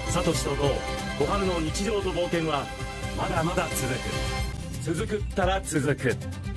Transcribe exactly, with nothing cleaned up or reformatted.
サトシとゴー、小春の日常と冒険はまだまだ続く。続くったら続く。